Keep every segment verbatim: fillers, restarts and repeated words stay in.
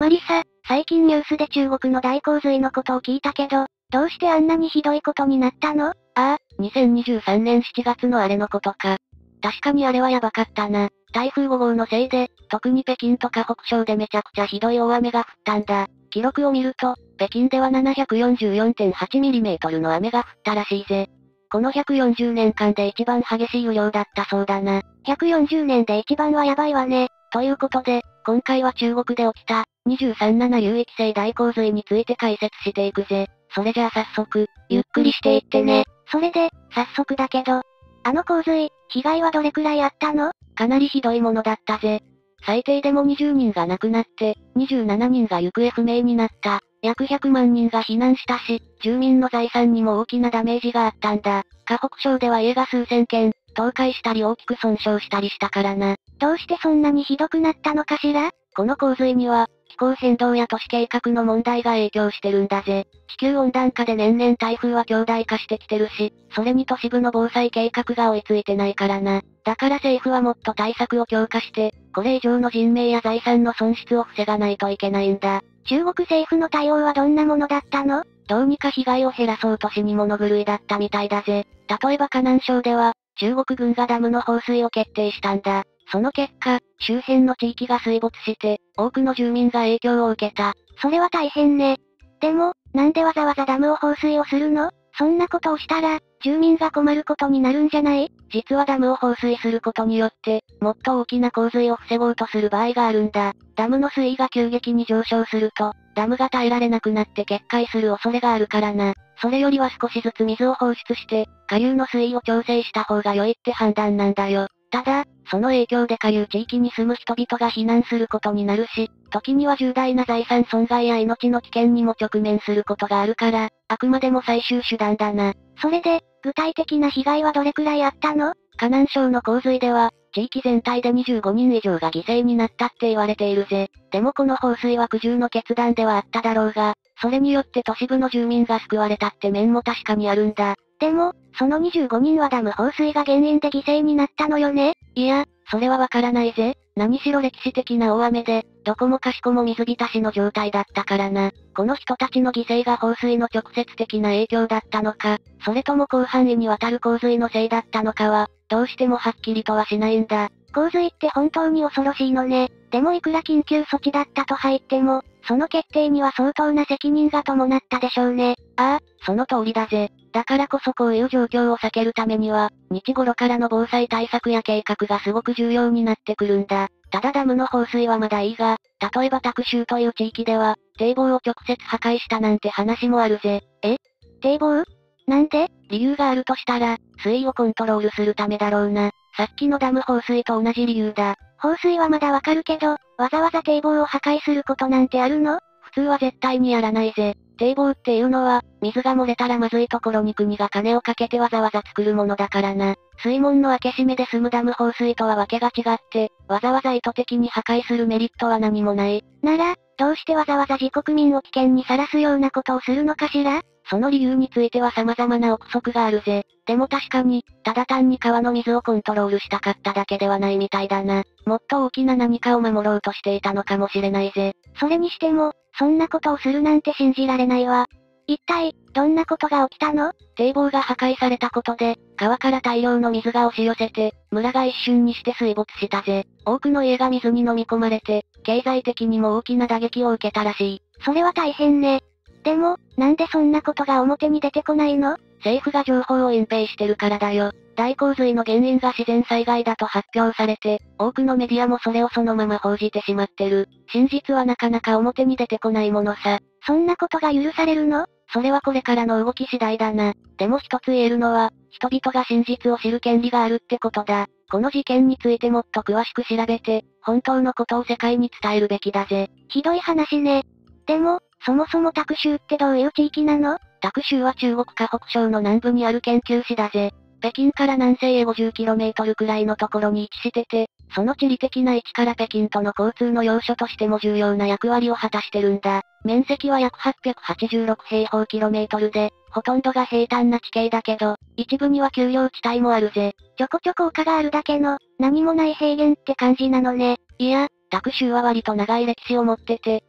マリサ、最近ニュースで中国の大洪水のことを聞いたけど、どうしてあんなにひどいことになったの？ああ、にせんにじゅうさんねんしちがつのあれのことか。確かにあれはやばかったな。台風ごごうのせいで、特に北京とか北省でめちゃくちゃひどい大雨が降ったんだ。記録を見ると、北京では ななひゃくよんじゅうよんてんはちミリメートルの雨が降ったらしいぜ。このひゃくよんじゅうねんかんで一番激しい雨量だったそうだな。 ひゃくよんじゅうねんで一番はやばいわね。 ということで、今回は中国で起きた、にじゅうさんなな流域性大洪水について解説していくぜ。それじゃあ早速、ゆっくりしていってね。 それで、早速だけど、あの洪水、被害はどれくらいあったの？ かなりひどいものだったぜ。最低でもにじゅうにんが亡くなって、にじゅうななにんが行方不明になった。約ひゃくまんにんが避難したし、住民の財産にも大きなダメージがあったんだ。河北省では家が数千軒、倒壊したり大きく損傷したりしたからな。 どうしてそんなにひどくなったのかしら？ この洪水には、気候変動や都市計画の問題が影響してるんだぜ。地球温暖化で年々台風は強大化してきてるし、それに都市部の防災計画が追いついてないからな。だから政府はもっと対策を強化して、これ以上の人命や財産の損失を防がないといけないんだ。 中国政府の対応はどんなものだったの？ どうにか被害を減らそうと死に物狂いだったみたいだぜ。例えば河南省では、中国軍がダムの放水を決定したんだ。その結果、周辺の地域が水没して、多くの住民が影響を受けた。 それは大変ね。でも、なんでわざわざダムを放水をするの？そんなことをしたら、住民が困ることになるんじゃない？ 実はダムを放水することによって、もっと大きな洪水を防ごうとする場合があるんだ。ダムの水位が急激に上昇すると、ダムが耐えられなくなって決壊する恐れがあるからな。それよりは少しずつ水を放出して、下流の水位を調整した方が良いって判断なんだよ。ただ、その影響で下流地域に住む人々が避難することになるし、時には重大な財産損害や命の危険にも直面することがあるから、あくまでも最終手段だな。 それで、具体的な被害はどれくらいあったの？ 河南省の洪水では、地域全体でにじゅうごにん以上が犠牲になったって言われているぜ。でもこの放水は苦渋の決断ではあっただろうが、それによって都市部の住民が救われたって面も確かにあるんだ。 でも、そのにじゅうごにんはダム放水が原因で犠牲になったのよね？ いや、それはわからないぜ。何しろ歴史的な大雨で、どこもかしこも水浸しの状態だったからな。この人たちの犠牲が放水の直接的な影響だったのか、それとも広範囲にわたる洪水のせいだったのかは、どうしてもはっきりとはしないんだ。 洪水って本当に恐ろしいのね。でもいくら緊急措置だったと入っても、その決定には相当な責任が伴ったでしょうね。 ああ、その通りだぜ。だからこそこういう状況を避けるためには、日頃からの防災対策や計画がすごく重要になってくるんだ。ただダムの放水はまだいいが、例えばタク州という地域では、堤防を直接破壊したなんて話もあるぜ。 え？堤防？なんで？ 理由があるとしたら、水位をコントロールするためだろうな。さっきのダム放水と同じ理由だ。 放水はまだわかるけど、わざわざ堤防を破壊することなんてあるの？ 普通は絶対にやらないぜ。堤防っていうのは、水が漏れたらまずいところに国が金をかけてわざわざ作るものだからな。水門の開け閉めで済むダム放水とはわけが違って、わざわざ意図的に破壊するメリットは何もない。 なら、どうしてわざわざ自国民を危険にさらすようなことをするのかしら？ その理由については様々な憶測があるぜ。でも確かに、ただ単に川の水をコントロールしたかっただけではないみたいだな。もっと大きな何かを守ろうとしていたのかもしれないぜ。 それにしても、そんなことをするなんて信じられないわ。一体、どんなことが起きたの？ 堤防が破壊されたことで、川から大量の水が押し寄せて、村が一瞬にして水没したぜ。多くの家が水に飲み込まれて、経済的にも大きな打撃を受けたらしい。 それは大変ね。でも、なんでそんなことが表に出てこないの？ 政府が情報を隠蔽してるからだよ。大洪水の原因が自然災害だと発表されて、多くのメディアもそれをそのまま報じてしまってる。真実はなかなか表に出てこないものさ。 そんなことが許されるの？ それはこれからの動き次第だな。でも一つ言えるのは、人々が真実を知る権利があるってことだ。この事件についてもっと詳しく調べて、本当のことを世界に伝えるべきだぜ。 ひどい話ね。でも、そもそもタク州ってどういう地域なの？ タク州は中国河北省の南部にある研究市だぜ。北京から南西へ ごじゅっキロメートル くらいのところに位置してて、その地理的な位置から北京との交通の要所としても重要な役割を果たしてるんだ。面積は約はっぴゃくはちじゅうろくへいほうキロメートルで、ほとんどが平坦な地形だけど、一部には丘陵地帯もあるぜ。 ちょこちょこ丘があるだけの、何もない平原って感じなのね。 いや、タク州は割と長い歴史を持ってて、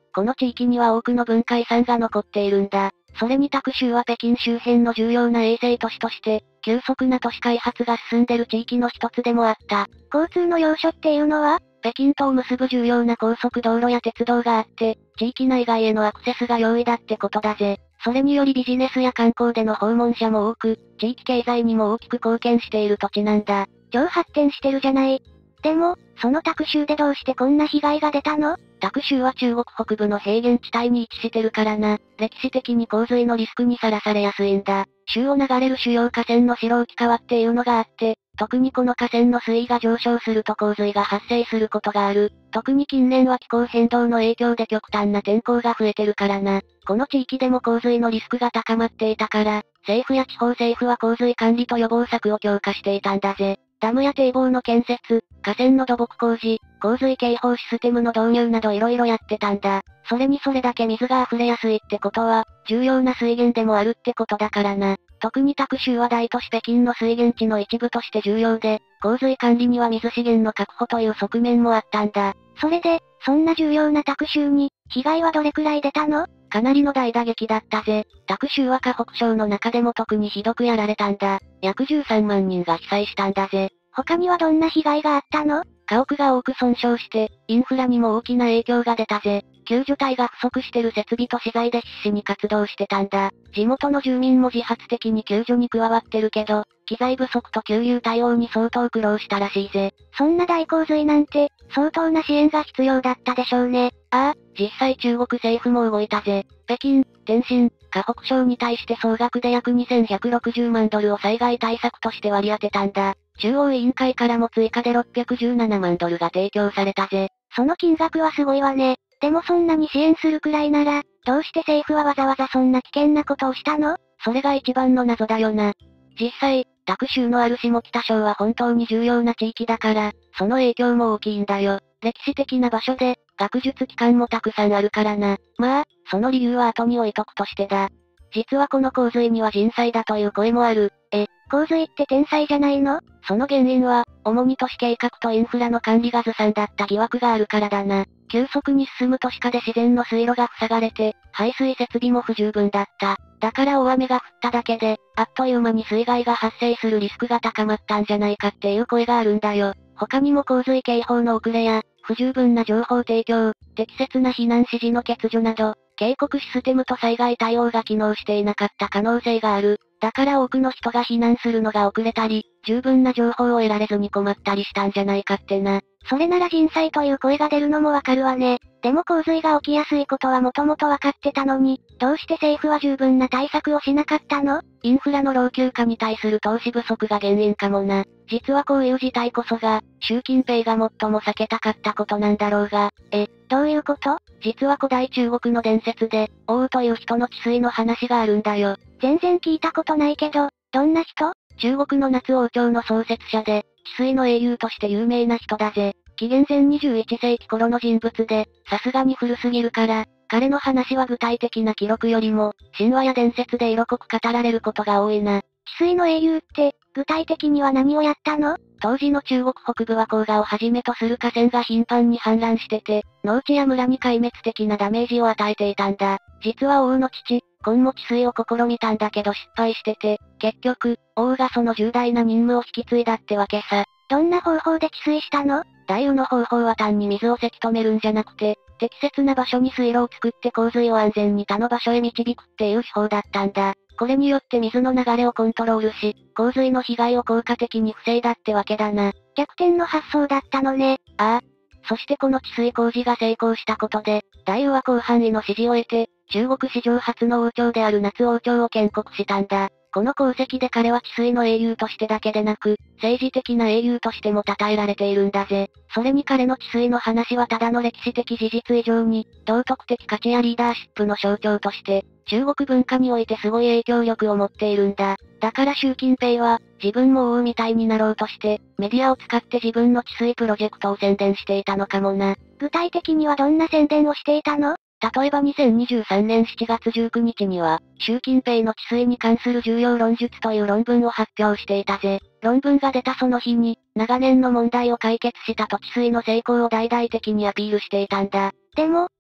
この地域には多くの文化遺産が残っているんだ。それにタク州は北京周辺の重要な衛星都市として、急速な都市開発が進んでる地域の一つでもあった。 交通の要所っていうのは？ 北京とを結ぶ重要な高速道路や鉄道があって、地域内外へのアクセスが容易だってことだぜ。それによりビジネスや観光での訪問者も多く、地域経済にも大きく貢献している土地なんだ。 超発展してるじゃない。でも、そのタク州でどうしてこんな被害が出たの？ タク州は中国北部の平原地帯に位置してるからな。歴史的に洪水のリスクにさらされやすいんだ。州を流れる主要河川の白浮川っていうのがあって、特にこの河川の水位が上昇すると洪水が発生することがある。特に近年は気候変動の影響で極端な天候が増えてるからな。この地域でも洪水のリスクが高まっていたから、政府や地方政府は洪水管理と予防策を強化していたんだぜ。ダムや堤防の建設、河川の土木工事、洪水警報システムの導入など色々やってたんだ。それにそれだけ水が溢れやすいってことは、重要な水源でもあるってことだからな。特にタク州は大都市北京の水源地の一部として重要で、洪水管理には水資源の確保という側面もあったんだ。 それで、そんな重要なタク州に、被害はどれくらい出たの？ かなりの大打撃だったぜ。タク州は河北省の中でも特にひどくやられたんだ。約じゅうさんまんにんが被災したんだぜ。 他にはどんな被害があったの？ 家屋が多く損傷して、インフラにも大きな影響が出たぜ。救助隊が不足してる設備と資材で必死に活動してたんだ。地元の住民も自発的に救助に加わってるけど、機材不足と給油対応に相当苦労したらしいぜ。 そんな大洪水なんて、相当な支援が必要だったでしょうね。 ああ、実際中国政府も動いたぜ。北京、天津、河北省に対して総額で約にせんひゃくろくじゅうまんドルを災害対策として割り当てたんだ。中央委員会からも追加でろっぴゃくじゅうななまんドルが提供されたぜ。 その金額はすごいわね。でもそんなに支援するくらいなら、どうして政府はわざわざそんな危険なことをしたの？ それが一番の謎だよな。実際、タク州のある下北省は本当に重要な地域だから、その影響も大きいんだよ。歴史的な場所で、学術機関もたくさんあるからな。まあ、その理由は後に置いとくとしてだ。実はこの洪水には人災だという声もある。 え、洪水って天災じゃないの？ その原因は、主に都市計画とインフラの管理がずさんだった疑惑があるからだな。急速に進む都市化で自然の水路が塞がれて、排水設備も不十分だった。だから大雨が降っただけで、あっという間に水害が発生するリスクが高まったんじゃないかっていう声があるんだよ。他にも洪水警報の遅れや、不十分な情報提供、適切な避難指示の欠如など、警告システムと災害対応が機能していなかった可能性がある。だから多くの人が避難するのが遅れたり、十分な情報を得られずに困ったりしたんじゃないかってな。 それなら人災という声が出るのもわかるわね。でも洪水が起きやすいことはもともとわかってたのに、どうして政府は十分な対策をしなかったの？ インフラの老朽化に対する投資不足が原因かもな。実はこういう事態こそが、習近平が最も避けたかったことなんだろうが。 え、どういうこと？ 実は古代中国の伝説で、王羽という人の治水の話があるんだよ。 全然聞いたことないけど、どんな人？ 中国の夏王朝の創設者で、治水の英雄として有名な人だぜ。紀元前にじゅういちせいき頃の人物で、さすがに古すぎるから、彼の話は具体的な記録よりも、神話や伝説で色濃く語られることが多いな。 治水の英雄って、具体的には何をやったの？ 当時の中国北部は黄河をはじめとする河川が頻繁に氾濫してて、農地や村に壊滅的なダメージを与えていたんだ。実は王の父、今も治水を試みたんだけど失敗してて、結局、王がその重大な任務を引き継いだってわけさ。 どんな方法で治水したの？ 大禹の方法は単に水をせき止めるんじゃなくて、適切な場所に水路を作って洪水を安全に他の場所へ導くっていう手法だったんだ。これによって水の流れをコントロールし、洪水の被害を効果的に防いだってわけだな。 逆転の発想だったのね。 ああ。そしてこの治水工事が成功したことで、大禹は広範囲の支持を得て、中国史上初の王朝である夏王朝を建国したんだ。この功績で彼は治水の英雄としてだけでなく、政治的な英雄としても称えられているんだぜ。それに彼の治水の話はただの歴史的事実以上に、道徳的価値やリーダーシップの象徴として、中国文化においてすごい影響力を持っているんだ。だから習近平は、自分も王みたいになろうとして、メディアを使って自分の治水プロジェクトを宣伝していたのかもな。 具体的にはどんな宣伝をしていたの？ 例えばにせんにじゅうさんねんしちがつじゅうくにちには、習近平の治水に関する重要論述という論文を発表していたぜ。論文が出たその日に、長年の問題を解決したと治水の成功を大々的にアピールしていたんだ。 でも、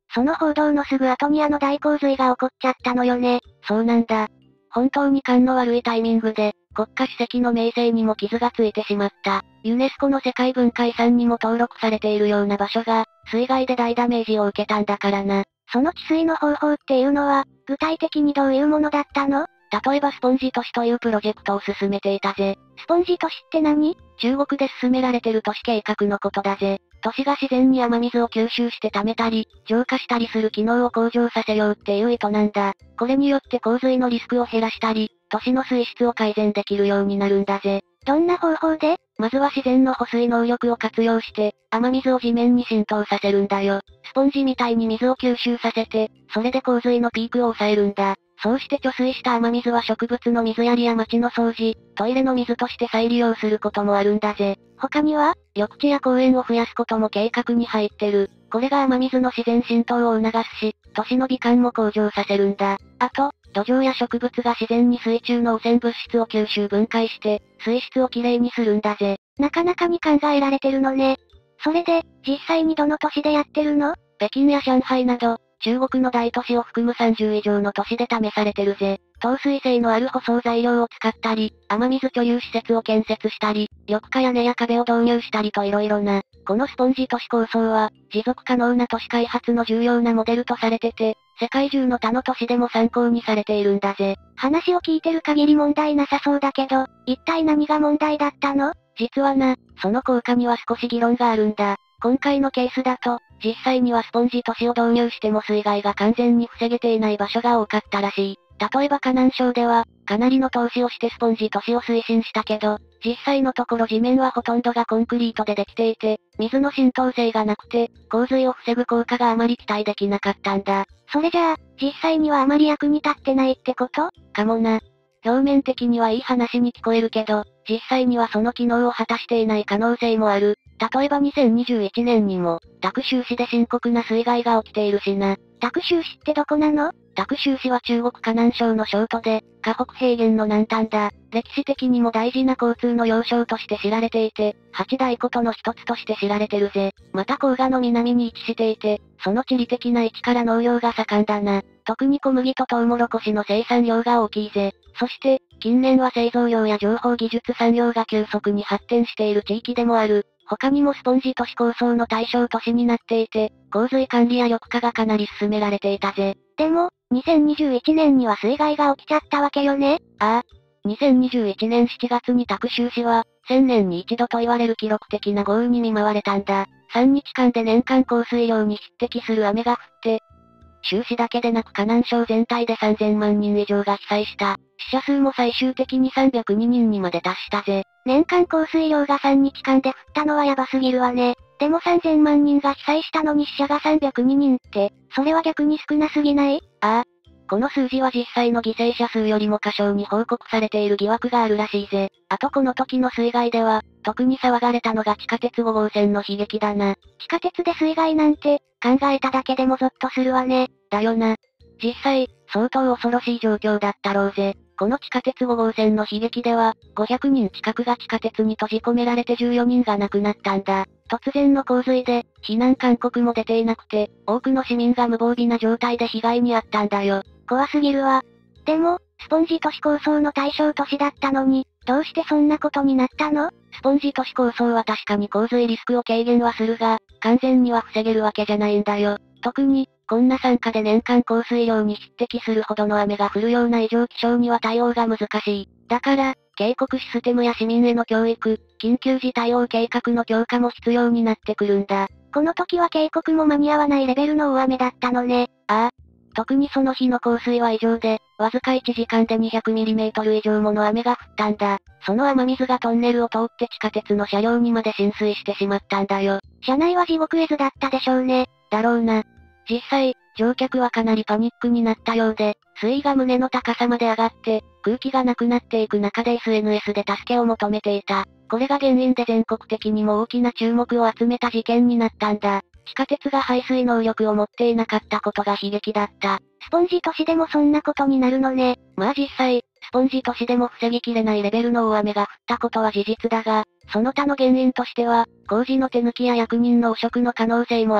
その報道のすぐ後にあの大洪水が起こっちゃったのよね。 そうなんだ。本当に勘の悪いタイミングで、国家史跡の名声にも傷がついてしまった。ユネスコの世界文化遺産にも登録されているような場所が、水害で大ダメージを受けたんだからな。 その治水の方法っていうのは、具体的にどういうものだったの？ 例えばスポンジ都市というプロジェクトを進めていたぜ。 スポンジ都市って何？ 中国で進められてる都市計画のことだぜ。都市が自然に雨水を吸収して溜めたり、浄化したりする機能を向上させようっていう意図なんだ。これによって洪水のリスクを減らしたり、都市の水質を改善できるようになるんだぜ。 どんな方法で？ まずは自然の保水能力を活用して、雨水を地面に浸透させるんだよ。スポンジみたいに水を吸収させて、それで洪水のピークを抑えるんだ。そうして貯水した雨水は植物の水やりや町の掃除、トイレの水として再利用することもあるんだぜ。 他には？ 緑地や公園を増やすことも計画に入ってる。これが雨水の自然浸透を促すし、都市の美観も向上させるんだ。あと、土壌や植物が自然に水中の汚染物質を吸収分解して、水質をきれいにするんだぜ。 なかなかに考えられてるのね。それで、実際にどの都市でやってるの？ 北京や上海など、中国の大都市を含むさんじゅう以上の都市で試されてるぜ。透水性のある舗装材料を使ったり、雨水貯留施設を建設したり、緑化屋根や壁を導入したりと色々な。このスポンジ都市構想は、持続可能な都市開発の重要なモデルとされてて、世界中の他の都市でも参考にされているんだぜ。 話を聞いてる限り問題なさそうだけど、一体何が問題だったの？ 実はな、その効果には少し議論があるんだ。今回のケースだと、実際にはスポンジ都市を導入しても水害が完全に防げていない場所が多かったらしい。例えば河南省では、かなりの投資をしてスポンジ都市を推進したけど、実際のところ地面はほとんどがコンクリートでできていて、水の浸透性がなくて、洪水を防ぐ効果があまり期待できなかったんだ。 それじゃあ、実際にはあまり役に立ってないってこと？ かもな。表面的にはいい話に聞こえるけど、実際にはその機能を果たしていない可能性もある。例えばにせんにじゅういちねんにも、沢州市で深刻な水害が起きているしな。 沢州市ってどこなの？ 沢州市は中国河南省の省都で、河北平原の南端だ。歴史的にも大事な交通の要衝として知られていて、八大古都の一つとして知られてるぜ。また黄河の南に位置していて、その地理的な位置から農業が盛んだな。特に小麦とトウモロコシの生産量が大きいぜ。そして、近年は製造業や情報技術産業が急速に発展している地域でもある。他にもスポンジ都市構想の対象都市になっていて、洪水管理や緑化がかなり進められていたぜ。 でも、にせんにじゅういちねんには水害が起きちゃったわけよね？ ああ。にせんにじゅういちねんしちがつに沢州市は、せんねんに一度と言われる記録的な豪雨に見舞われたんだ。さんにちかんで年間降水量に匹敵する雨が降って、州市だけでなく河南省全体でさんぜんまんにん以上が被災した。死者数も最終的にさんびゃくににんにまで達したぜ。 年間降水量がさんにちかんで降ったのはヤバすぎるわね。でもさんぜんまんにんが被災したのに死者がさんびゃくににんって、それは逆に少なすぎない？ ああ。この数字は実際の犠牲者数よりも過小に報告されている疑惑があるらしいぜ。あとこの時の水害では、特に騒がれたのが地下鉄ごごうせんの悲劇だな。 地下鉄で水害なんて、考えただけでもゾッとするわね。 だよな。実際、相当恐ろしい状況だったろうぜ。この地下鉄ごごうせんの悲劇では、ごひゃくにん近くが地下鉄に閉じ込められてじゅうよにんが亡くなったんだ。突然の洪水で、避難勧告も出ていなくて、多くの市民が無防備な状態で被害に遭ったんだよ。 怖すぎるわ。でも、スポンジ都市構想の対象都市だったのに、どうしてそんなことになったの？ スポンジ都市構想は確かに洪水リスクを軽減はするが、完全には防げるわけじゃないんだよ。特に、こんな山下で年間降水量に匹敵するほどの雨が降るような異常気象には対応が難しい。だから、警告システムや市民への教育、緊急時対応計画の強化も必要になってくるんだ。 この時は警告も間に合わないレベルの大雨だったのね。 ああ。特にその日の降水は異常で、わずかいちじかんでにひゃくミリメートル以上もの雨が降ったんだ。その雨水がトンネルを通って地下鉄の車両にまで浸水してしまったんだよ。 車内は地獄絵図だったでしょうね。 だろうな。実際、乗客はかなりパニックになったようで、水位が胸の高さまで上がって、空気がなくなっていく中で エスエヌエス で助けを求めていた。これが原因で全国的にも大きな注目を集めた事件になったんだ。地下鉄が排水能力を持っていなかったことが悲劇だった。 スポンジ都市でもそんなことになるのね。 まあ実際、スポンジ都市でも防ぎきれないレベルの大雨が降ったことは事実だが、その他の原因としては、工事の手抜きや役人の汚職の可能性もある。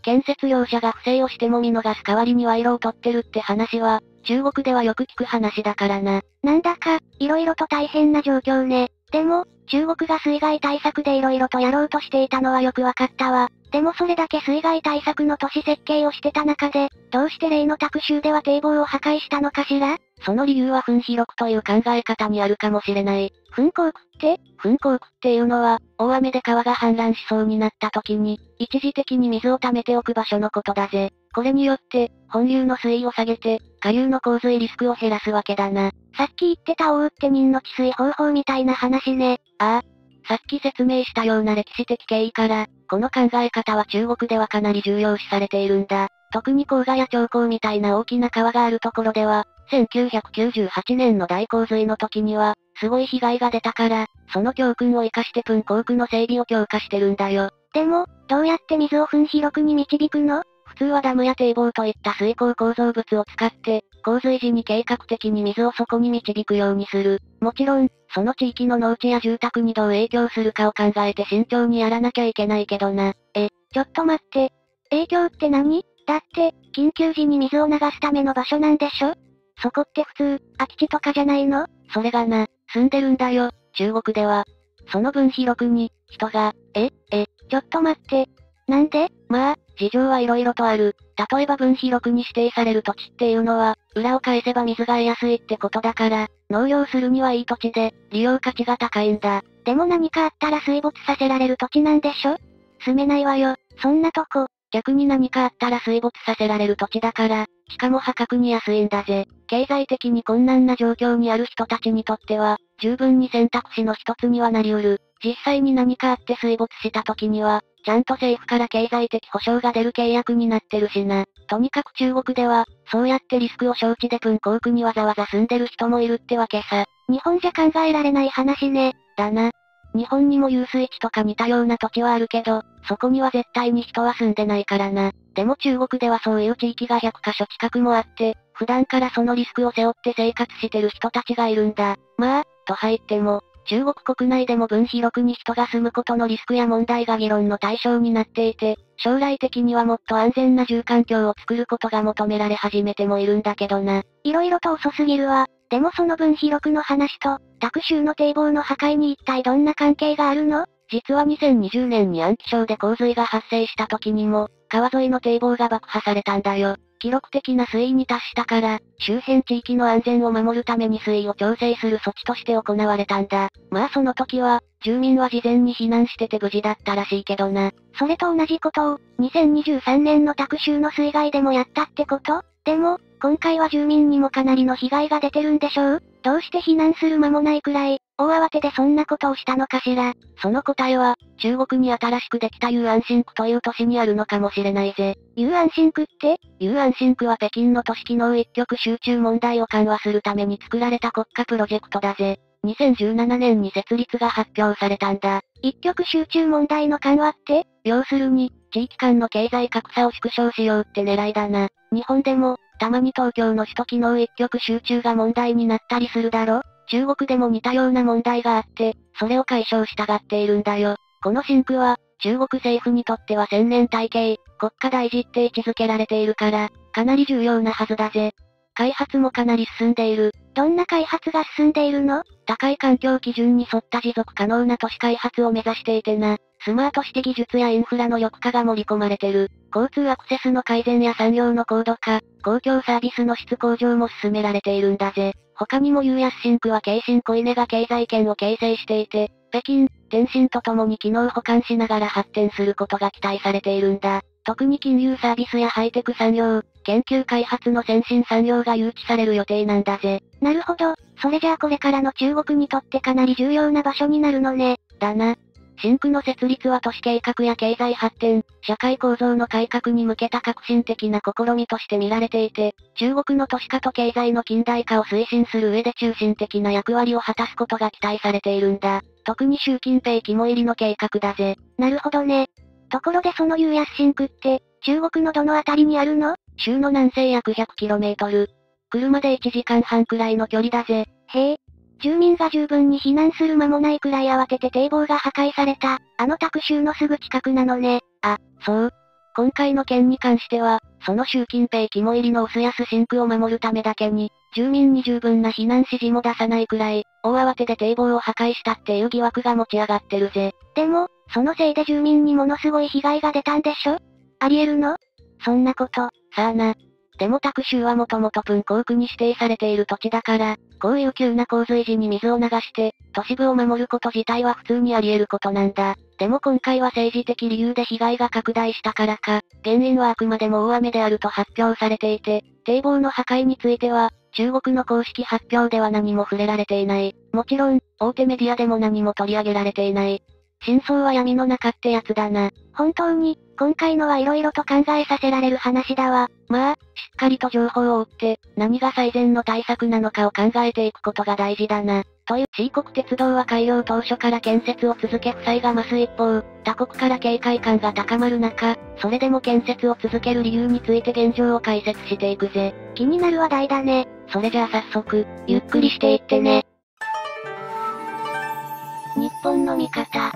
建設業者が不正をしても見逃す代わりに賄賂を取ってるって話は、中国ではよく聞く話だからな。 なんだか、色々と大変な状況ね。でも、中国が水害対策で色々とやろうとしていたのはよくわかったわ。でもそれだけ水害対策の都市設計をしてた中で、どうして例のタク州では堤防を破壊したのかしら？ その理由は噴広区という考え方にあるかもしれない。 噴港区って？ 噴港区っていうのは、大雨で川が氾濫しそうになった時に、一時的に水を溜めておく場所のことだぜ。これによって、本流の水位を下げて、下流の洪水リスクを減らすわけだな。 さっき言ってた大ウって人の治水方法みたいな話ね。 ああ。さっき説明したような歴史的経緯から、この考え方は中国ではかなり重要視されているんだ。特に黄河や長江みたいな大きな川があるところでは、せんきゅうひゃくきゅうじゅうはちねんの大洪水の時には、すごい被害が出たから、その教訓を生かして噴港区の整備を強化してるんだよ。 でも、どうやって水を噴広区に導くの？ 普通はダムや堤防といった水耕構造物を使って、洪水時に計画的に水をそこに導くようにする。もちろん、その地域の農地や住宅にどう影響するかを考えて慎重にやらなきゃいけないけどな。 え、ちょっと待って。影響って何？だって、緊急時に水を流すための場所なんでしょ？そこって普通、空き地とかじゃないの？ それがな、住んでるんだよ、中国では。その分広くに、人が、 え、え、ちょっと待って。なんで？ まあ、事情はいろいろとある。例えば分広くに指定される土地っていうのは、裏を返せば水が得やすいってことだから、農業するにはいい土地で、利用価値が高いんだ。 でも何かあったら水没させられる土地なんでしょ？住めないわよ、そんなとこ。 逆に何かあったら水没させられる土地だから、しかも破格に安いんだぜ。経済的に困難な状況にある人たちにとっては、十分に選択肢の一つにはなり得る。実際に何かあって水没した時には、ちゃんと政府から経済的保障が出る契約になってるしな。とにかく中国では、そうやってリスクを承知で噴港区にわざわざ住んでる人もいるってわけさ。 日本じゃ考えられない話ね。 だな。日本にも遊水地とか似たような土地はあるけど、そこには絶対に人は住んでないからな。でも中国ではそういう地域がひゃくカ所近くもあって、普段からそのリスクを背負って生活してる人たちがいるんだ。まあ、と入っても、中国国内でも分広くに人が住むことのリスクや問題が議論の対象になっていて、将来的にはもっと安全な住環境を作ることが求められ始めてもいるんだけどな。 色々と遅すぎるわ。でもその分広くの話と、タク州の堤防の破壊に一体どんな関係があるの？ 実はにせんにじゅうねんに安徽省で洪水が発生した時にも、川沿いの堤防が爆破されたんだよ。記録的な水位に達したから、周辺地域の安全を守るために水位を調整する措置として行われたんだ。まあその時は、住民は事前に避難してて無事だったらしいけどな。 それと同じことを、にせんにじゅうさんねんのタク州の水害でもやったってこと？でも、今回は住民にもかなりの被害が出てるんでしょう？どうして避難する間もないくらい、大慌てでそんなことをしたのかしら？ その答えは、中国に新しくできた雄安新区という都市にあるのかもしれないぜ。 雄安新区って？ 雄安新区は北京の都市機能一極集中問題を緩和するために作られた国家プロジェクトだぜ。にせんじゅうななねんに設立が発表されたんだ。 一極集中問題の緩和って？ 要するに、地域間の経済格差を縮小しようって狙いだな。日本でも、たまに東京の首都機能一極集中が問題になったりするだろ？中国でも似たような問題があって、それを解消したがっているんだよ。この新区は、中国政府にとっては千年体系、国家大事って位置づけられているから、かなり重要なはずだぜ。開発もかなり進んでいる。 どんな開発が進んでいるの？ 高い環境基準に沿った持続可能な都市開発を目指していてな。スマートシティ技術やインフラの緑化が盛り込まれてる。交通アクセスの改善や産業の高度化、公共サービスの質向上も進められているんだぜ。他にも雄安新区は京浜小稲が経済圏を形成していて、北京、天津とともに機能補完しながら発展することが期待されているんだ。特に金融サービスやハイテク産業、研究開発の先進産業が誘致される予定なんだぜ。 なるほど、それじゃあこれからの中国にとってかなり重要な場所になるのね。 だな。新区の設立は都市計画や経済発展、社会構造の改革に向けた革新的な試みとして見られていて、中国の都市化と経済の近代化を推進する上で中心的な役割を果たすことが期待されているんだ。特に習近平肝入りの計画だぜ。 なるほどね。ところでその雄安新区って、中国のどのあたりにあるの？ 州の南西約 ひゃくキロメートル。車でいちじかんはんくらいの距離だぜ。 へえ。住民が十分に避難する間もないくらい慌てて堤防が破壊された、あのタク州のすぐ近くなのね。 あ、そう。 今回の件に関しては、その習近平肝入りの薄安シンクを守るためだけに、住民に十分な避難指示も出さないくらい、大慌てで堤防を破壊したっていう疑惑が持ち上がってるぜ。 でも、そのせいで住民にものすごい被害が出たんでしょ？ありえるの？そんなこと。 さあな。でもタク州はもともとプン工区に指定されている土地だから、こういう急な洪水時に水を流して、都市部を守ること自体は普通にあり得ることなんだ。でも今回は政治的理由で被害が拡大したからか、原因はあくまでも大雨であると発表されていて、堤防の破壊については、中国の公式発表では何も触れられていない。もちろん、大手メディアでも何も取り上げられていない。真相は闇の中ってやつだな。 本当に、今回のは色々と考えさせられる話だわ。 まあ、しっかりと情報を追って、何が最善の対策なのかを考えていくことが大事だな。という、C 国鉄道は開業当初から建設を続け負債が増す一方、他国から警戒感が高まる中、それでも建設を続ける理由について現状を解説していくぜ。 気になる話題だね。 それじゃあ早速、ゆっくりしていってね。 日本の味方。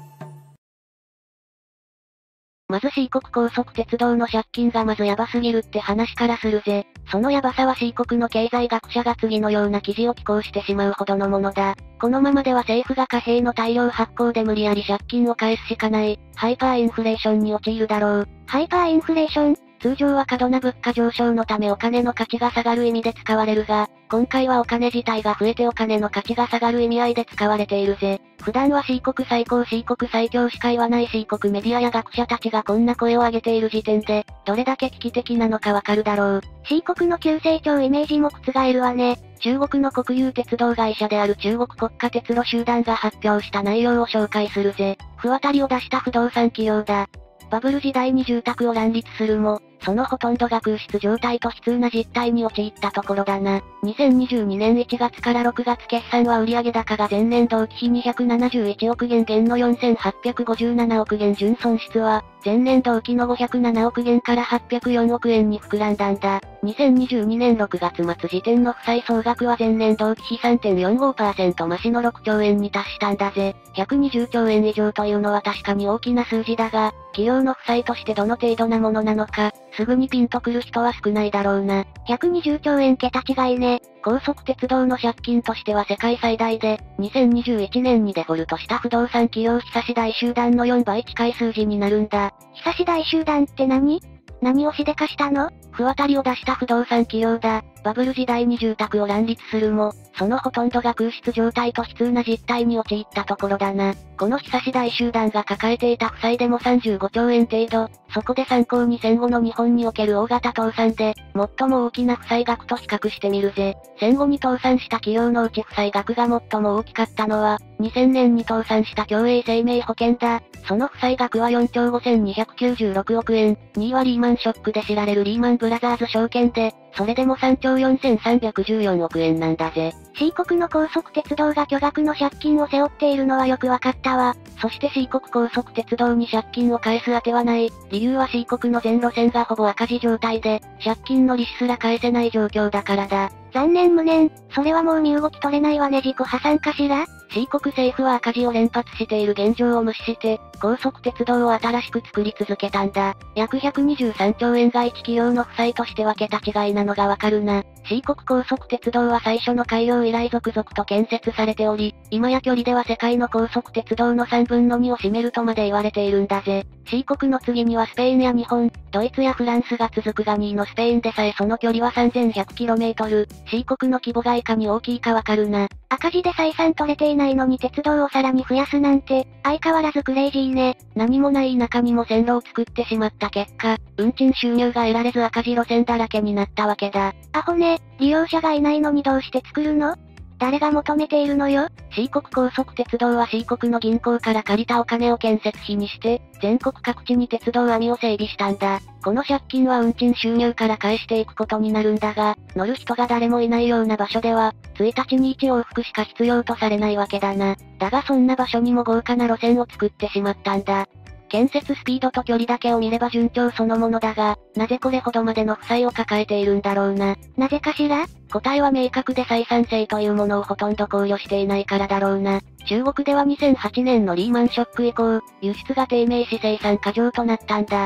まず C 国高速鉄道の借金がまずヤバすぎるって話からするぜ。そのヤバさは C 国の経済学者が次のような記事を寄稿してしまうほどのものだ。このままでは政府が貨幣の大量発行で無理やり借金を返すしかない、ハイパーインフレーションに陥るだろう。 ハイパーインフレーション？ 通常は過度な物価上昇のためお金の価値が下がる意味で使われるが、今回はお金自体が増えてお金の価値が下がる意味合いで使われているぜ。普段は C 国最高 C 国最強しか言わない C 国メディアや学者たちがこんな声を上げている時点で、どれだけ危機的なのかわかるだろう。 C 国の急成長イメージも覆るわね。 中国の国有鉄道会社である中国国家鉄路集団が発表した内容を紹介するぜ。不渡りを出した不動産企業だ。バブル時代に住宅を乱立するも、そのほとんどが空室状態と悲痛な実態に陥ったところだな。にせんにじゅうにねんいちがつからろくがつ決算は売上高が前年同期比にひゃくななじゅういちおくげん減のよんせんはっぴゃくごじゅうななおくげん純損失は、前年同期のごひゃくななおくげんからはっぴゃくよんおくえんに膨らんだんだ。にせんにじゅうにねんろくがつ末時点の負債総額は前年同期比 さんてんよんごパーセント 増しのろくちょうえんに達したんだぜ。ひゃくにじゅうちょうえん以上というのは確かに大きな数字だが、企業の負債としてどの程度なものなのか、すぐにピンとくる人は少ないだろうな。 ひゃくにじゅうちょうえん桁違いね。 高速鉄道の借金としては世界最大で、にせんにじゅういちねんにデフォルトした不動産企業久し大集団のよんばい近い数字になるんだ。 久し大集団って何？何をしでかしたの？ 不渡りを出した不動産企業だ。バブル時代に住宅を乱立するも、そのほとんどが空室状態と悲痛な実態に陥ったところだな。この久し大集団が抱えていた負債でもさんじゅうごちょうえん程度、そこで参考に戦後の日本における大型倒産で、最も大きな負債額と比較してみるぜ。戦後に倒産した企業のうち負債額が最も大きかったのは、にせんねんに倒産した共栄生命保険だ。その負債額はよんちょうごせんにひゃくきゅうじゅうろくおくえん、にいはリーマンショックで知られるリーマンブラザーズ証券で、それでもさんちょうよんせんさんびゃくじゅうよんおくえんなんだぜ。 C 国の高速鉄道が巨額の借金を背負っているのはよくわかったわ。 そして C 国高速鉄道に借金を返す当てはない。理由は C 国の全路線がほぼ赤字状態で、借金の利子すら返せない状況だからだ。 残念無念。それはもう身動き取れないわね。自己破産かしら？ C 国政府は赤字を連発している現状を無視して、高速鉄道を新しく作り続けたんだ。約ひゃくにじゅうさんちょうえんが一企業の負債としては桁違いなのがわかるな。C 国高速鉄道は最初の開業以来続々と建設されており、今や距離では世界の高速鉄道のさんぶんのにを占めるとまで言われているんだぜ。C 国の次にはスペインや日本、ドイツやフランスが続くがにいのスペインでさえその距離は さんぜんひゃくキロメートル。C 国の規模がいかに大きいかわかるな。 赤字で採算取れていないのに鉄道をさらに増やすなんて、相変わらずクレイジーね。 何もない田舎にも線路を作ってしまった結果、運賃収入が得られず赤字路線だらけになったわけだ。 アホね、利用者がいないのにどうして作るの？誰が求めているのよ？ C 国高速鉄道は C 国の銀行から借りたお金を建設費にして、全国各地に鉄道網を整備したんだ。この借金は運賃収入から返していくことになるんだが、乗る人が誰もいないような場所では、ついたちにいち往復しか必要とされないわけだな。だがそんな場所にも豪華な路線を作ってしまったんだ。建設スピードと距離だけを見れば順調そのものだが、なぜこれほどまでの負債を抱えているんだろうな。 なぜかしら？ 答えは明確で採算性というものをほとんど考慮していないからだろうな。中国ではにせんはちねんのリーマンショック以降、輸出が低迷し生産過剰となったんだ。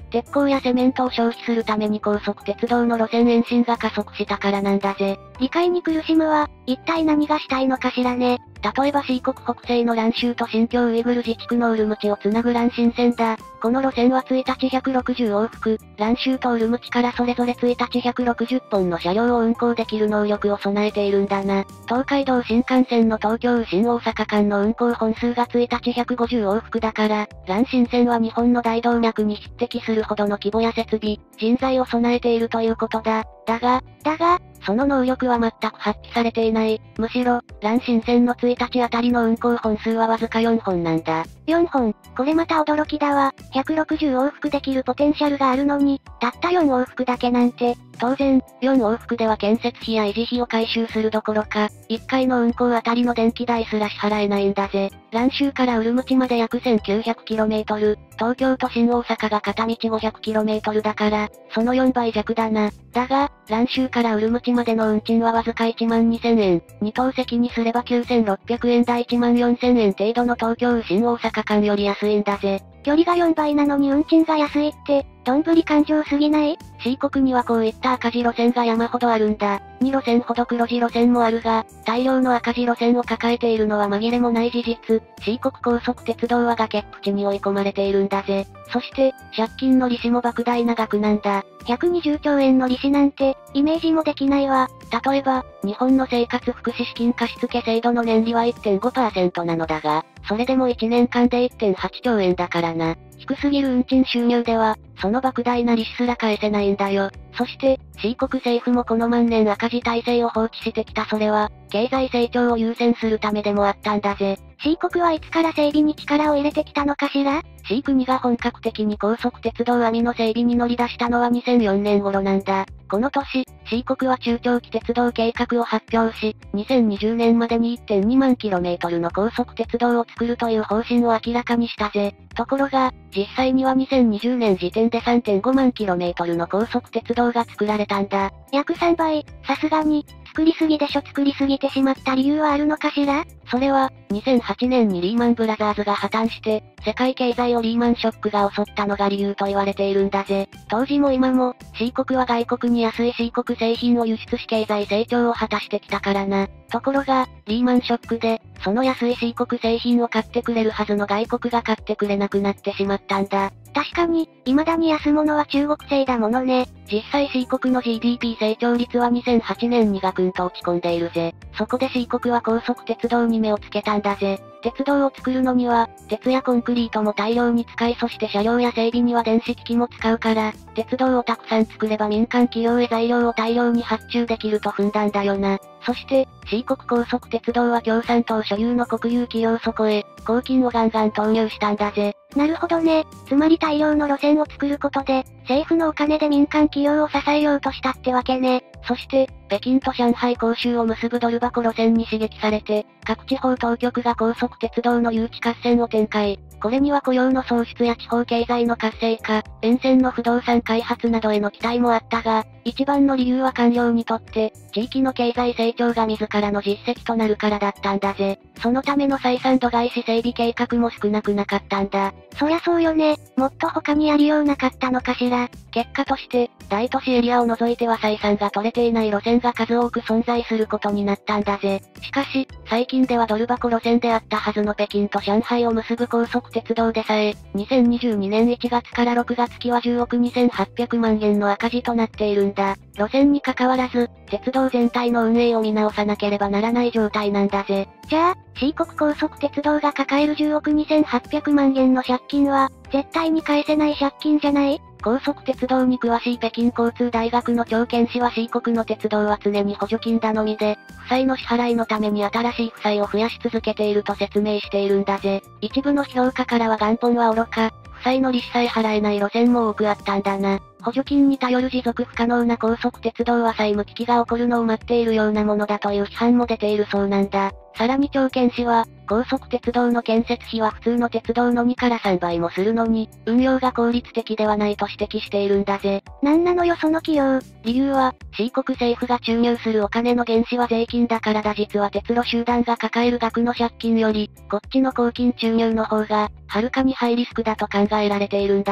鉄鋼やセメントを消費するために高速鉄道の路線延伸が加速したからなんだぜ。 理解に苦しむわ、一体何がしたいのかしらね。 例えば C 国北西の蘭州と新疆ウイグル自治区のウルムチをつなぐ蘭新線だ。この路線はついたちひゃくろくじゅう往復、蘭州とウルムチからそれぞれついたちひゃくろくじゅっぽんの車両を運行できる能力を備えているんだな。東海道新幹線の東京新大阪間の運行本数がついたちひゃくごじゅう往復だから、蘭新線は日本の大動脈に匹敵するほどの規模や設備、人材を備えているということだ。だが、 だが、 その能力は全く発揮されていない。むしろ、蘭新線のついたちあたりの運行本数はわずかよんほんなんだ。 よんほん、これまた驚きだわ。ひゃくろくじゅう往復できるポテンシャルがあるのに、たったよん往復だけなんて。 当然、よん往復では建設費や維持費を回収するどころか、いっかいの運行あたりの電気代すら支払えないんだぜ。蘭州からウルムチまで約 せんきゅうひゃくキロメートル、東京と新大阪が片道 ごひゃくキロメートル だから、そのよんばい弱だな。だが、蘭州からウルムチまでの運賃はわずかいちまんにせんえん。に等席にすればきゅうせんろっぴゃくえんだいちまんよんせんえん程度の東京新大阪間より安いんだぜ。 距離がよんばいなのに運賃が安いって、どんぶり勘定すぎない？ C 国にはこういった赤字路線が山ほどあるんだ。に路線ほど黒字路線もあるが、大量の赤字路線を抱えているのは紛れもない事実。C 国高速鉄道は崖っぷちに追い込まれているんだぜ。そして、借金の利子も莫大な額なんだ。 ひゃくにじゅうちょうえんの利子なんて、イメージもできないわ。 例えば、日本の生活福祉資金貸付制度の年利は いってんごパーセント なのだが、それでもいちねんかんで いってんはちちょうえんだからな。低すぎる運賃収入では、その莫大な利子すら返せないんだよ。そして、C 国政府もこの万年赤字体制を放置してきたそれは、経済成長を優先するためでもあったんだぜ。 C 国はいつから整備に力を入れてきたのかしら？ C 国が本格的に高速鉄道網の整備に乗り出したのはにせんよねん頃なんだ。この年、C 国は中長期鉄道計画を発表し、にせんにじゅうねんまでに いってんにまんキロメートルの高速鉄道を作るという方針を明らかにしたぜ。ところが、実際にはにせんにじゅうねん時点で さんてんごまんキロメートルの高速鉄道が作られたんだ。 約さんばい、さすがに、作りすぎでしょ。作りすぎてしまった理由はあるのかしら？ それは、にせんはちねんにリーマンブラザーズが破綻して、世界経済をリーマンショックが襲ったのが理由と言われているんだぜ。当時も今も、C 国は外国に安い C 国製品を輸出し経済成長を果たしてきたからな。ところが、リーマンショックで、その安い C 国製品を買ってくれるはずの外国が買ってくれなくなってしまったんだ。 確かに、未だに安物は中国製だものね。 実際 C 国の ジーディーピー 成長率はにせんはちねんにガクンと落ち込んでいるぜ。そこで C 国は高速鉄道に目をつけたんだぜ。鉄道を作るのには、鉄やコンクリートも大量に使いそして車両や整備には電子機器も使うから、鉄道をたくさん作れば民間企業へ材料を大量に発注できると踏んだんだよな。そして、C 国高速鉄道は共産党所有の国有企業そこへ、公金をガンガン投入したんだぜ。 なるほどね。つまり大量の路線を作ることで、政府のお金で民間企業を支えようとしたってわけね。 そして、北京と上海広州を結ぶドル箱路線に刺激されて、各地方当局が高速鉄道の誘致合戦を展開。これには雇用の創出や地方経済の活性化、沿線の不動産開発などへの期待もあったが、一番の理由は官僚にとって、地域の経済成長が自らの実績となるからだったんだぜ。そのための採算度外視整備計画も少なくなかったんだ。 そりゃそうよね。もっと他にやりようなかったのかしら。 結果として、大都市エリアを除いては採算が取れていない路線が数多く存在することになったんだぜ。しかし、最近ではドル箱路線であったはずの北京と上海を結ぶ高速鉄道でさえ、にせんにじゅうにねんいちがつからろくがつ期はじゅうおくにせんはっぴゃくまんえんの赤字となっているんだ。路線に関わらず、鉄道全体の運営を見直さなければならない状態なんだぜ。 じゃあ、C 国高速鉄道が抱えるじゅうおくにせんはっぴゃくまんえんの借金は、絶対に返せない借金じゃない？ 高速鉄道に詳しい北京交通大学の張健氏は C 国の鉄道は常に補助金頼みで、負債の支払いのために新しい負債を増やし続けていると説明しているんだぜ。一部の評価からは元本は愚か、負債の利子さえ払えない路線も多くあったんだな。補助金に頼る持続不可能な高速鉄道は債務危機が起こるのを待っているようなものだという批判も出ているそうなんだ。さらに張健氏は、高速鉄道の建設費は普通の鉄道のにからさんばいもするのに、運用が効率的ではないと指摘しているんだぜ。 なんなのよその企業。 理由は、C 国政府が注入するお金の原資は税金だからだ。実は鉄路集団が抱える額の借金より、こっちの公金注入の方が、はるかにハイリスクだと考えられているんだな。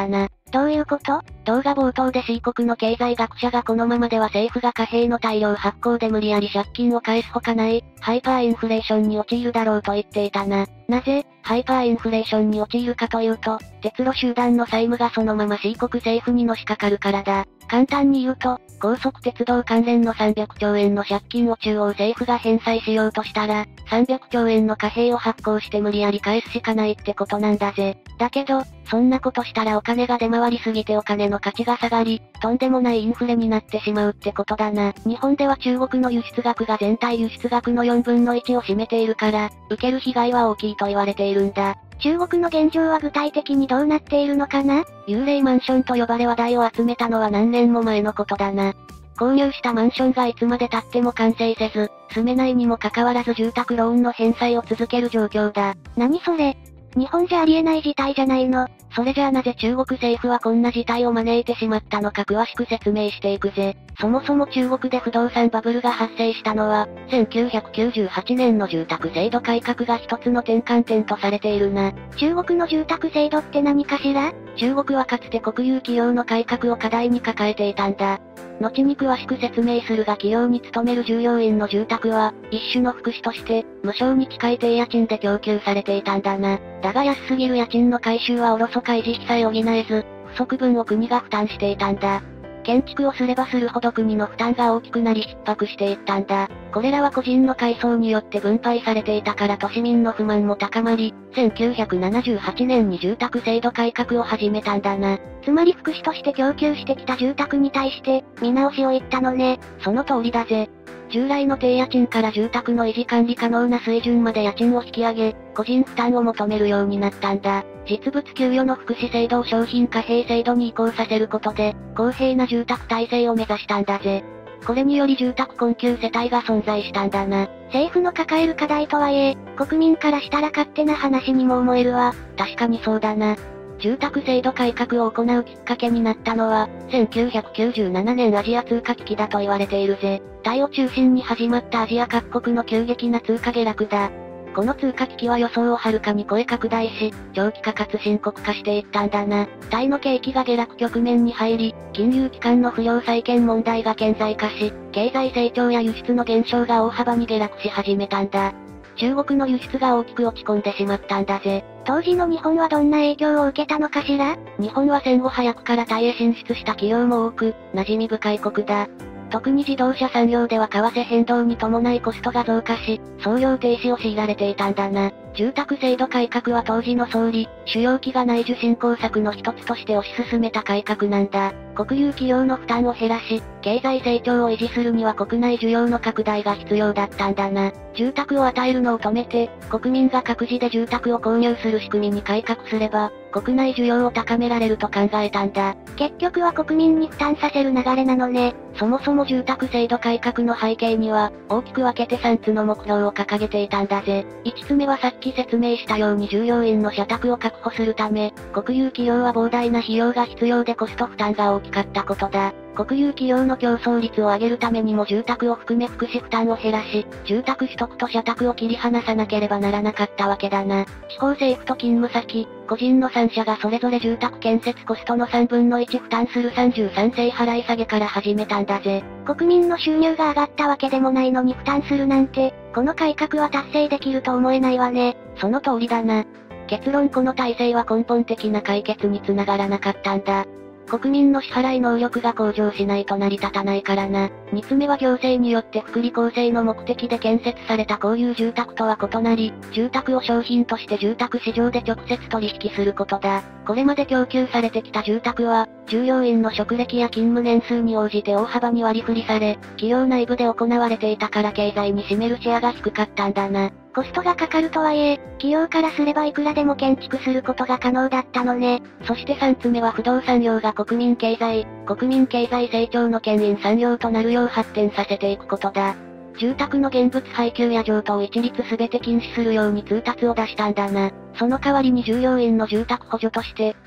どういうこと？ 動画冒頭で C 国の経済学者がこのままでは政府が貨幣の大量発行で無理やり借金を返すほかない、ハイパーインフレーションに陥るだろうと言っていたな。なぜ、ハイパーインフレーションに陥るかというと、鉄路集団の債務がそのまま C 国政府にのしかかるからだ。簡単に言うと、高速鉄道関連のさんびゃくちょうえんの借金を中央政府が返済しようとしたら、さんびゃくちょうえんの貨幣を発行して無理やり返すしかないってことなんだぜ。だけど、そんなことしたらお金が出回りすぎてお金の価値が下がり、とんでもないインフレになってしまうってことだな。日本では中国の輸出額が全体輸出額のよんぶんのいちを占めているから、受ける被害は大きいと言われているんだ。 中国の現状は具体的にどうなっているのかな？ 幽霊マンションと呼ばれ話題を集めたのは何年も前のことだな。購入したマンションがいつまで経っても完成せず、住めないにもかかわらず住宅ローンの返済を続ける状況だ。 何それ？日本じゃありえない事態じゃないの。 それじゃあなぜ中国政府はこんな事態を招いてしまったのか詳しく説明していくぜ。そもそも中国で不動産バブルが発生したのは、せんきゅうひゃくきゅうじゅうはちねんの住宅制度改革が一つの転換点とされているな。 中国の住宅制度って何かしら？ 中国はかつて国有企業の改革を課題に抱えていたんだ。後に詳しく説明するが企業に勤める従業員の住宅は、一種の福祉として、無償に近い低家賃で供給されていたんだな。だが安すぎる家賃の回収はおろそか維持費さえ補えず、不足分を国が負担していたんだ。建築をすればするほど国の負担が大きくなり逼迫していったんだ。これらは個人の階層によって分配されていたから都市民の不満も高まり、せんきゅうひゃくななじゅうはちねんに住宅制度改革を始めたんだな。 つまり福祉として供給してきた住宅に対して、見直しを言ったのね。 その通りだぜ。従来の低家賃から住宅の維持管理可能な水準まで家賃を引き上げ、個人負担を求めるようになったんだ。実物給与の福祉制度を商品貨幣制度に移行させることで、公平な住宅体制を目指したんだぜ。これにより住宅困窮世帯が存在したんだな。 政府の抱える課題とはいえ、国民からしたら勝手な話にも思えるわ。 確かにそうだな。住宅制度改革を行うきっかけになったのは、せんきゅうひゃくきゅうじゅうななねんアジア通貨危機だと言われているぜ。タイを中心に始まったアジア各国の急激な通貨下落だ。この通貨危機は予想をはるかに超え拡大し、長期化かつ深刻化していったんだな。タイの景気が下落局面に入り、金融機関の不良債権問題が顕在化し、経済成長や輸出の減少が大幅に下落し始めたんだ。中国の輸出が大きく落ち込んでしまったんだぜ。 当時の日本はどんな影響を受けたのかしら？ 日本は戦後早くからタイへ進出した企業も多く、馴染み深い国だ。特に自動車産業では為替変動に伴いコストが増加し、操業停止を強いられていたんだな。住宅制度改革は当時の総理、主要期が内需振興策の一つとして推し進めた改革なんだ。国有企業の負担を減らし、経済成長を維持するには国内需要の拡大が必要だったんだな。住宅を与えるのを止めて、国民が各自で住宅を購入する仕組みに改革すれば、国内需要を高められると考えたんだ。 結局は国民に負担させる流れなのね。 そもそも住宅制度改革の背景には、大きく分けてさんつの目標を掲げていたんだぜ。いつつめはさっき説明したように従業員の社宅を確保するため、国有企業は膨大な費用が必要でコスト負担が大きかったことだ。国有企業の競争率を上げるためにも住宅を含め福祉負担を減らし、住宅取得と社宅を切り離さなければならなかったわけだな。地方政府と勤務先、個人のさんしゃがそれぞれ住宅建設コストのさんぶんのいち負担するさんじゅうさん世払い下げから始めたんだぜ。 国民の収入が上がったわけでもないのに負担するなんて、この改革は達成できると思えないわね。 その通りだな。結論この体制は根本的な解決につながらなかったんだ。国民の支払い能力が向上しないと成り立たないからな。二つ目は行政によって福利厚生の目的で建設された公有住宅とは異なり、住宅を商品として住宅市場で直接取引することだ。これまで供給されてきた住宅は、従業員の職歴や勤務年数に応じて大幅に割り振りされ、企業内部で行われていたから経済に占めるシェアが低かったんだな。 コストがかかるとはいえ、企業からすればいくらでも建築することが可能だったのね。 そして三つ目は不動産業が国民経済、国民経済成長の牽引産業となるよう発展させていくことだ。住宅の現物配給や譲渡を一律すべて禁止するように通達を出したんだな。その代わりに従業員の住宅補助として、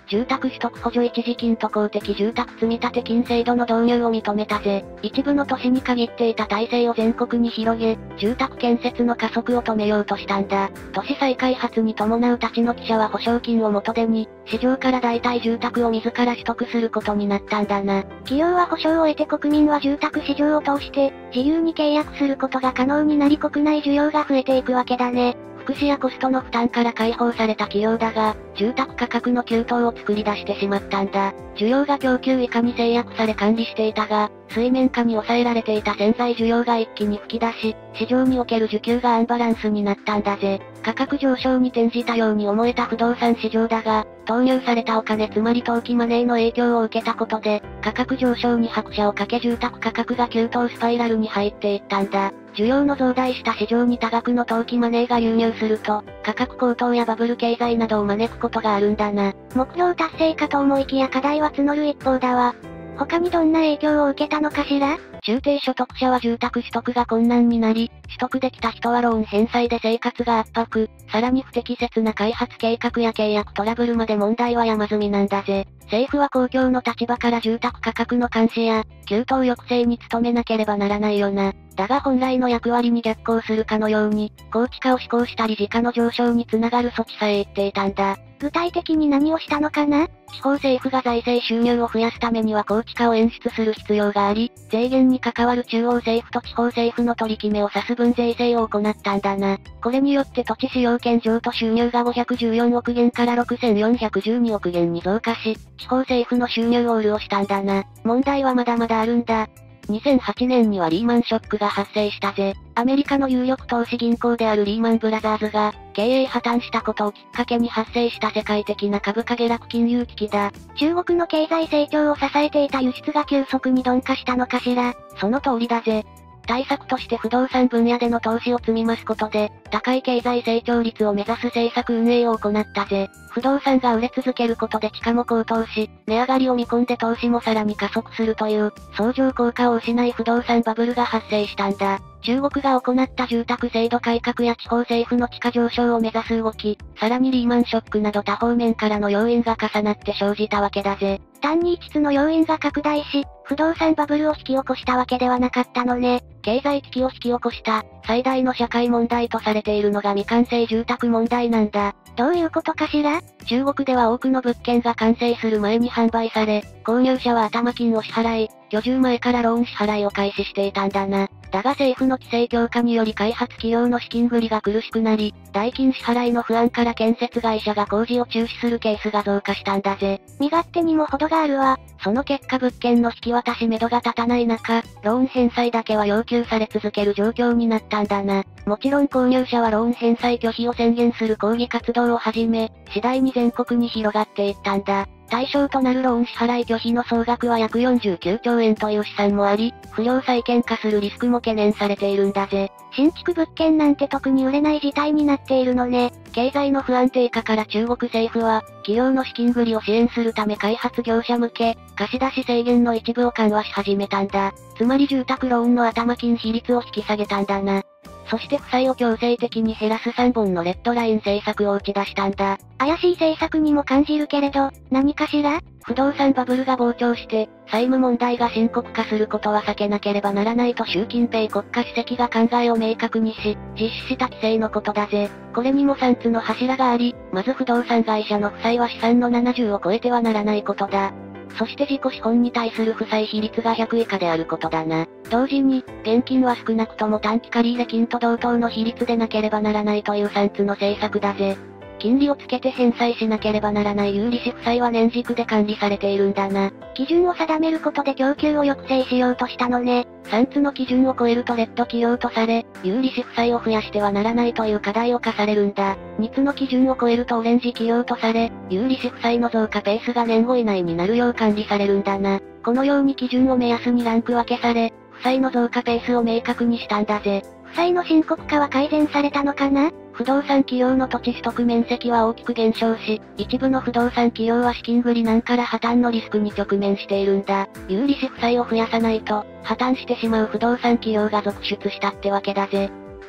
住宅取得補助一時金と公的住宅積立金制度の導入を認めたぜ。一部の都市に限っていた体制を全国に広げ、住宅建設の加速を止めようとしたんだ。都市再開発に伴う立ち退き者は保証金を元手に、市場から代替住宅を自ら取得することになったんだな。 企業は保証を得て国民は住宅市場を通して、自由に契約することが可能になり国内需要が増えていくわけだね。 福祉やコストの負担から解放された企業だが、住宅価格の急騰を作り出してしまったんだ。需要が供給以下に制約され管理していたが、水面下に抑えられていた潜在需要が一気に吹き出し、市場における需給がアンバランスになったんだぜ。価格上昇に転じたように思えた不動産市場だが、投入されたお金つまり投機マネーの影響を受けたことで、価格上昇に拍車をかけ住宅価格が急騰スパイラルに入っていったんだ。需要の増大した市場に多額の投機マネーが流入すると、価格高騰やバブル経済などを招くことがあるんだな。 目標達成かと思いきや課題は募る一方だわ。他にどんな影響を受けたのかしら？ 中低所得者は住宅取得が困難になり、取得できた人はローン返済で生活が圧迫、さらに不適切な開発計画や契約トラブルまで問題は山積みなんだぜ。政府は公共の立場から住宅価格の監視や、急騰抑制に努めなければならないよな。だが本来の役割に逆行するかのように、高地価を施行したり時価の上昇につながる措置さえ言っていたんだ。 具体的に何をしたのかな？ 地方政府が財政収入を増やすためには高地価を演出する必要があり、税源に関わる中央政府と地方政府の取り決めを指す分税制を行ったんだな。これによって土地使用権譲渡収入がごひゃくじゅうよんおくげんからろくせんよんひゃくじゅうにおくげんに増加し、地方政府の収入を潤したんだな。問題はまだまだあるんだ。にせんはちねんにはリーマンショックが発生したぜ。アメリカの有力投資銀行であるリーマンブラザーズが、経営破綻したことをきっかけに発生した世界的な株価下落金融危機だ。 中国の経済成長を支えていた輸出が急速に鈍化したのかしら。 その通りだぜ。対策として不動産分野での投資を積み増すことで、高い経済成長率を目指す政策運営を行ったぜ。不動産が売れ続けることで地価も高騰し、値上がりを見込んで投資もさらに加速するという、相乗効果を失い不動産バブルが発生したんだ。中国が行った住宅制度改革や地方政府の地価上昇を目指す動き、さらにリーマンショックなど多方面からの要因が重なって生じたわけだぜ。 単に一つの要因が拡大し、不動産バブルを引き起こしたわけではなかったのね。 経済危機を引き起こした、最大の社会問題とされているのが未完成住宅問題なんだ。 どういうことかしら？ 中国では多くの物件が完成する前に販売され、購入者は頭金を支払い、居住前からローン支払いを開始していたんだな。だが政府の規制強化により開発企業の資金繰りが苦しくなり、代金支払いの不安から建設会社が工事を中止するケースが増加したんだぜ。 身勝手にも程があるわ。 その結果物件の引き渡し目処が立たない中、ローン返済だけは要求され続ける状況になったんだな。もちろん購入者はローン返済拒否を宣言する抗議活動を始め、次第に全国に広がっていったんだ。対象となるローン支払い拒否の総額は約よんじゅうきゅうちょうえんという試算もあり、不良債権化するリスクも懸念されているんだぜ。 新築物件なんて特に売れない事態になっているのね。 経済の不安定化から中国政府は、企業の資金繰りを支援するため開発業者向け、貸し出し制限の一部を緩和し始めたんだ。つまり住宅ローンの頭金比率を引き下げたんだな。そして負債を強制的に減らすさんぼんのレッドライン政策を打ち出したんだ。 怪しい政策にも感じるけれど、何かしら？ 不動産バブルが膨張して、債務問題が深刻化することは避けなければならないと習近平国家主席が考えを明確にし、実施した規制のことだぜ。これにもさんつの柱があり、まず不動産会社の負債は資産のななじゅうを超えてはならないことだ。そして自己資本に対する負債比率がひゃく以下であることだな。同時に、現金は少なくとも短期借入金と同等の比率でなければならないというさんつの政策だぜ。金利をつけて返済しなければならない有利子負債は年軸で管理されているんだな。 基準を定めることで供給を抑制しようとしたのね。 さんつの基準を超えるとレッド企業とされ、有利子負債を増やしてはならないという課題を課されるんだ。につの基準を超えるとオレンジ企業とされ、有利子負債の増加ペースが年後以内になるよう管理されるんだな。このように基準を目安にランク分けされ、負債の増加ペースを明確にしたんだぜ。 負債の深刻化は改善されたのかな？ 不動産企業の土地取得面積は大きく減少し、一部の不動産企業は資金繰り難から破綻のリスクに直面しているんだ。有利子負債を増やさないと、破綻してしまう不動産企業が続出したってわけだぜ。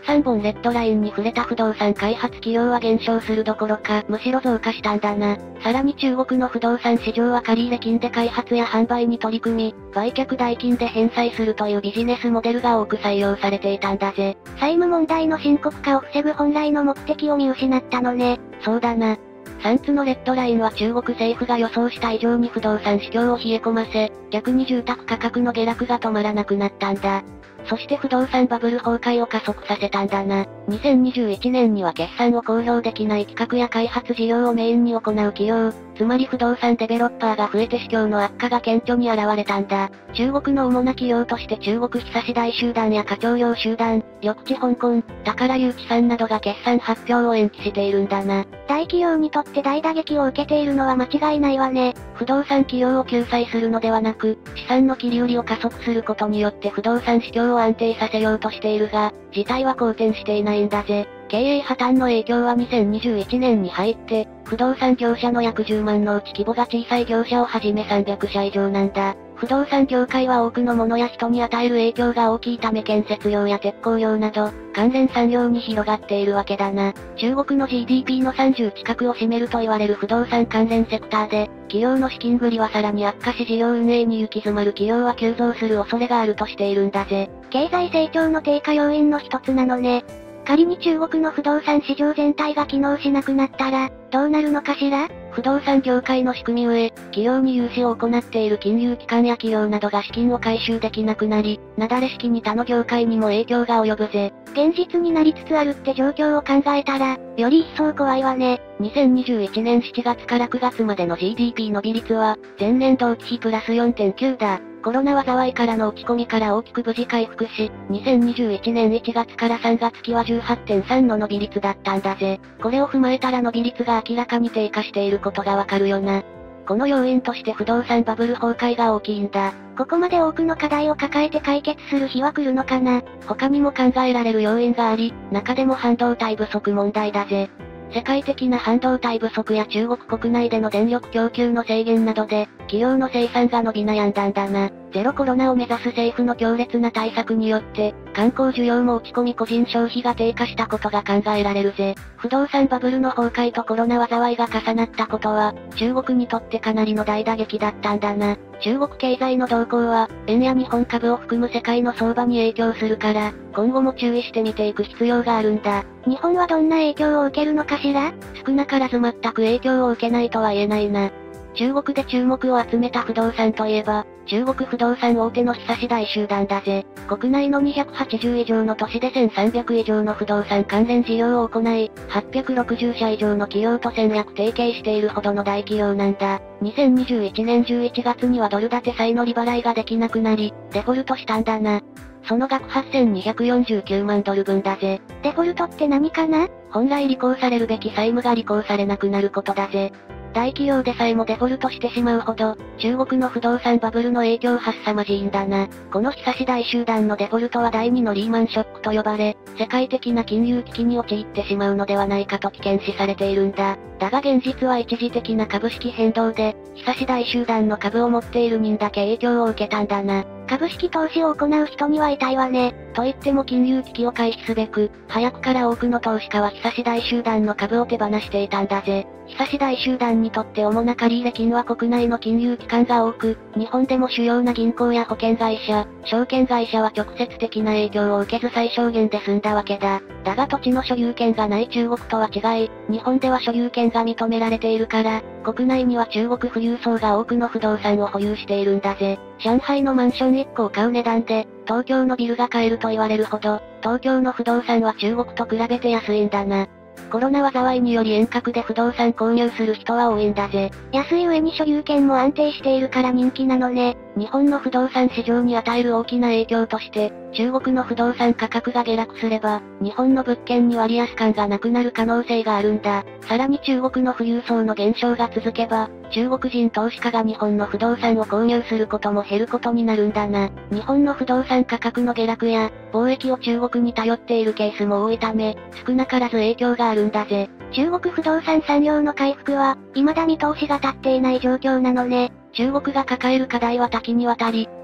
さんぼんレッドラインに触れた不動産開発企業は減少するどころか、むしろ増加したんだな。さらに中国の不動産市場は借入金で開発や販売に取り組み、売却代金で返済するというビジネスモデルが多く採用されていたんだぜ。 債務問題の深刻化を防ぐ本来の目的を見失ったのね。 そうだな。さんつのレッドラインは中国政府が予想した以上に不動産市況を冷え込ませ、逆に住宅価格の下落が止まらなくなったんだ。そして不動産バブル崩壊を加速させたんだな。にせんにじゅういちねんには決算を公表できない企画や開発事業をメインに行う企業、つまり不動産デベロッパーが増えて市況の悪化が顕著に現れたんだ。中国の主な企業として中国久志大集団や華僑業集団、緑地香港、宝有機産などが決算発表を延期しているんだな。 大企業にとって大打撃を受けているのは間違いないわね。 不動産企業を救済するのではなく、資産の切り売りを加速することによって不動産市況を安定させようとしているが、事態は好転していないんだぜ。経営破綻の影響はにせんにじゅういちねんに入って、不動産業者の約じゅうまんのうち規模が小さい業者をはじめさんびゃくしゃ以上なんだ。不動産業界は多くのものや人に与える影響が大きいため建設業や鉄鋼業など、関連産業に広がっているわけだな。中国の ジーディーピー のさんじゅう近くを占めると言われる不動産関連セクターで、企業の資金繰りはさらに悪化し事業運営に行き詰まる企業は急増する恐れがあるとしているんだぜ。 経済成長の低下要因の一つなのね。仮に中国の不動産市場全体が機能しなくなったら、どうなるのかしら？ 不動産業界の仕組み上、企業に融資を行っている金融機関や企業などが資金を回収できなくなり、なだれ式に他の業界にも影響が及ぶぜ。 現実になりつつあるって状況を考えたら、より一層怖いわね。 にせんにじゅういちねんしちがつからくがつまでの ジーディーピー 伸び率は、前年同期比プラス よんてんきゅう だ。コロナ災いからの落ち込みから大きく無事回復し、にせんにじゅういちねんいちがつからさんがつ期は じゅうはちてんさん の伸び率だったんだぜ。これを踏まえたら伸び率が明らかに低下していることがわかるよな。この要因として不動産バブル崩壊が大きいんだ。 ここまで多くの課題を抱えて解決する日は来るのかな。 他にも考えられる要因があり、中でも半導体不足問題だぜ。世界的な半導体不足や中国国内での電力供給の制限などで、企業の生産が伸び悩んだんだな。ゼロコロナを目指す政府の強烈な対策によって、観光需要も落ち込み個人消費が低下したことが考えられるぜ。不動産バブルの崩壊とコロナ災いが重なったことは、中国にとってかなりの大打撃だったんだな。中国経済の動向は、円や日本株を含む世界の相場に影響するから、今後も注意して見ていく必要があるんだ。 日本はどんな影響を受けるのかしら？ 少なからず全く影響を受けないとは言えないな。中国で注目を集めた不動産といえば、中国不動産大手の久志大集団だぜ。国内のにひゃくはちじゅう以上の都市でせんさんびゃく以上の不動産関連事業を行い、はっぴゃくろくじゅっしゃ以上の企業と戦略提携しているほどの大企業なんだ。にせんにじゅういちねんじゅういちがつにはドル建て債の利払いができなくなり、デフォルトしたんだな。その額はっせんにひゃくよんじゅうきゅうまんドル分だぜ。 デフォルトって何かな？ 本来履行されるべき債務が履行されなくなることだぜ。大企業でさえもデフォルトしてしまうほど、中国の不動産バブルの影響は凄まじいんだな。この久志大集団のデフォルトは第二のリーマンショックと呼ばれ、世界的な金融危機に陥ってしまうのではないかと危険視されているんだ。だが現実は一時的な株式変動で、久志大集団の株を持っている人だけ影響を受けたんだな。 株式投資を行う人には痛いわね。 と言っても金融危機を回避すべく、早くから多くの投資家は久志大集団の株を手放していたんだぜ。久志大集団にとって主な借入金は国内の金融機関が多く、日本でも主要な銀行や保険会社、証券会社は直接的な影響を受けず最小限で済んだわけだ。だが土地の所有権がない中国とは違い、日本では所有権が認められているから、国内には中国富裕層が多くの不動産を保有しているんだぜ。上海のマンションいっこを買う値段で、東京のビルが買えると言われるほど、東京の不動産は中国と比べて安いんだな。コロナ災いにより遠隔で不動産購入する人は多いんだぜ。 安い上に所有権も安定しているから人気なのね。 日本の不動産市場に与える大きな影響として、中国の不動産価格が下落すれば、日本の物件に割安感がなくなる可能性があるんだ。さらに中国の富裕層の減少が続けば、中国人投資家が日本の不動産を購入することも減ることになるんだな。日本の不動産価格の下落や、貿易を中国に頼っているケースも多いため、少なからず影響があるんだぜ。 中国不動産産業の回復は、未だ見通しが立っていない状況なのね。 中国が抱える課題は多岐にわたり、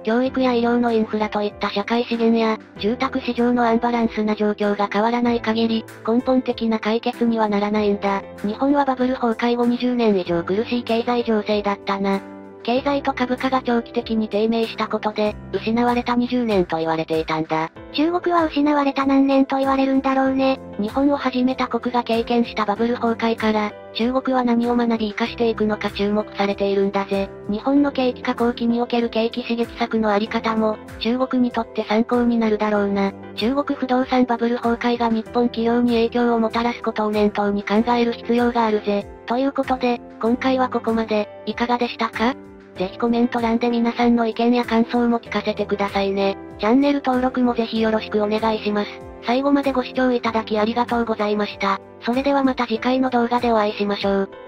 教育や医療のインフラといった社会資源や、住宅市場のアンバランスな状況が変わらない限り、根本的な解決にはならないんだ。日本はバブル崩壊後にじゅうねん以上苦しい経済情勢だったな。経済と株価が長期的に低迷したことで、失われたにじゅうねんと言われていたんだ。 中国は失われた何年と言われるんだろうね。 日本を始めた国が経験したバブル崩壊から、中国は何を学び生かしていくのか注目されているんだぜ。日本の景気下降期における景気刺激策のあり方も、中国にとって参考になるだろうな。中国不動産バブル崩壊が日本企業に影響をもたらすことを念頭に考える必要があるぜ。ということで、今回はここまで、いかがでしたか？ぜひコメント欄で皆さんの意見や感想も聞かせてくださいね。チャンネル登録もぜひよろしくお願いします。最後までご視聴いただきありがとうございました。それではまた次回の動画でお会いしましょう。